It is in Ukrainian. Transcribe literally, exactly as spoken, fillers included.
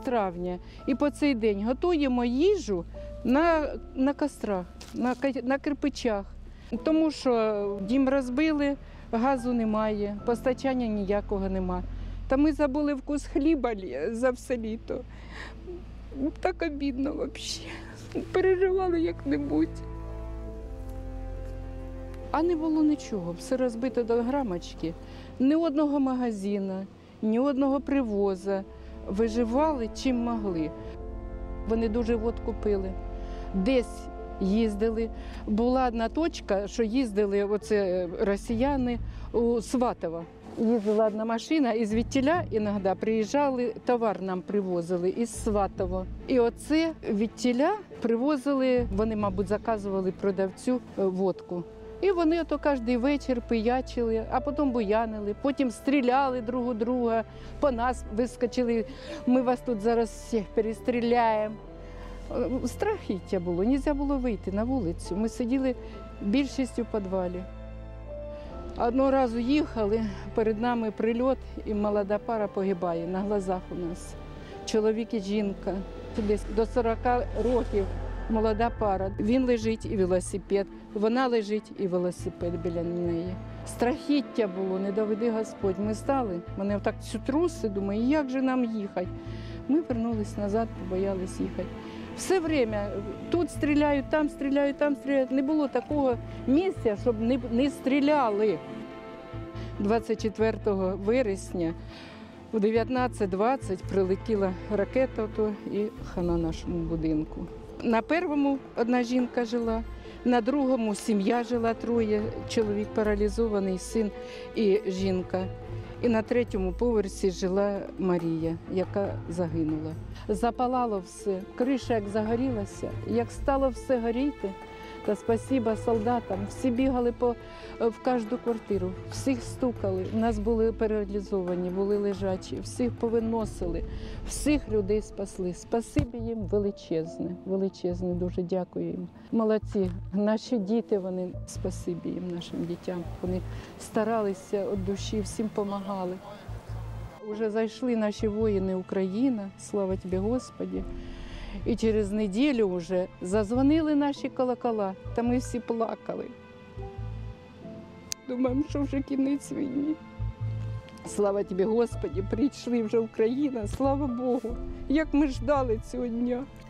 травня. І по цей день готуємо їжу на, на кострах, на, на кирпичах. Тому що дім розбили, газу немає, постачання ніякого немає. Та ми забули вкус хліба за все літо. Так обідно взагалі. Переживали як-небудь. А не було нічого, все розбито до грамочки. Ні одного магазину, ні одного привоза. Виживали чим могли. Вони дуже водку пили. Десь їздили. Була одна точка, що їздили оце росіяни у Сватово. Їздила одна машина, і звідтіля іноді приїжджали, товар нам привозили із Сватова. І оце відтіля привозили, вони, мабуть, заказували продавцю водку. І вони ото кожен вечір пиячили, а потім буянили, потім стріляли друг у друга, по нас вискочили, ми вас тут зараз всіх перестріляємо. Страхіття було, не можна було вийти на вулицю. Ми сиділи більшістю в підвалі. Одного разу їхали, перед нами прильот, і молода пара погибає на глазах у нас. Чоловік і жінка, десь до сорока років, молода пара. Він лежить і велосипед, вона лежить і велосипед біля неї. Страхіття було, не доведи Господь. Ми стали, мене так всю труси, думаю, як же нам їхати? Ми вернулись назад, побоялись їхати. Все время тут стріляють, там стріляють, там стріляють. Не було такого місця, щоб не, не стріляли. двадцять четвертого вересня в дев'ятнадцять двадцять прилетіла ракета то і хана нашому будинку. На першому одна жінка жила, на другому сім'я жила троє, чоловік паралізований, син і жінка. І на третьому поверсі жила Марія, яка загинула. Запалало все, криша як загорілася, як стало все горіти, та спасіба солдатам, всі бігали по, в кожну квартиру, всіх стукали, у нас були паралізовані, були лежачі, всіх повиносили, всіх людей спасли. Спасибі їм величезне, величезне, дуже дякую їм. Молодці, наші діти, вони, спасибі їм, нашим дітям, вони старалися від душі, всім допомагали. Уже зайшли наші воїни Україна, слава тобі, Господи. І через неділю вже зазвонили наші колокола, та ми всі плакали. Думаємо, що вже кінець війни. Слава тобі, Господи, прийшли вже Україна, слава Богу, як ми ждали цього дня.